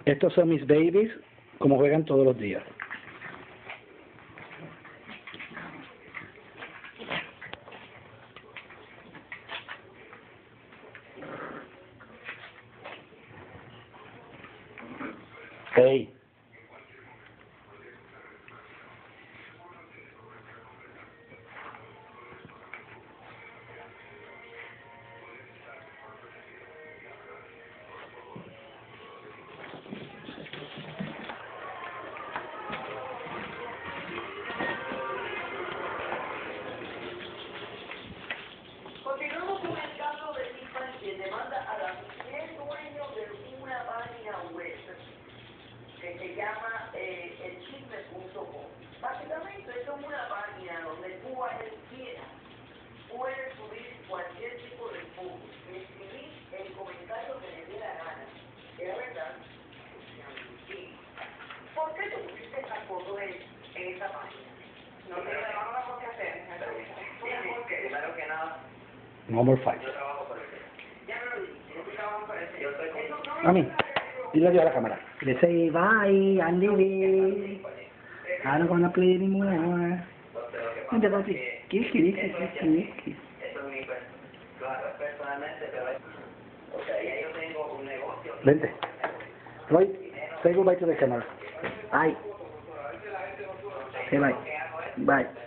Estos son mis babies, como juegan todos los días. Hey. Continuamos con el caso de Tiffany, quien demanda a la mujer dueño de una página web que se llama elchisme.com. Básicamente es una página donde tú a él quieras puedes subir cualquier tipo de foto, escribir el comentario que le dé la gana. ¿Es verdad? Sí. ¿Por qué tú pusiste esa foto en esa página? No te vamos a hacer. Primero que nada. No more fight. Yo trabajo por ese. Ya me lo dijiste, yo trabajo por ese. Yo estoy con... Mami, dile adiós a la cámara. Le say bye, I'm leaving. I don't wanna play anymore. Vente, papi. Kiss. Eso es mi claro, personalmente, pero es... O sea, ya yo tengo un negocio. Vente. Roy, say goodbye to the camera. Bye. Say bye. Bye.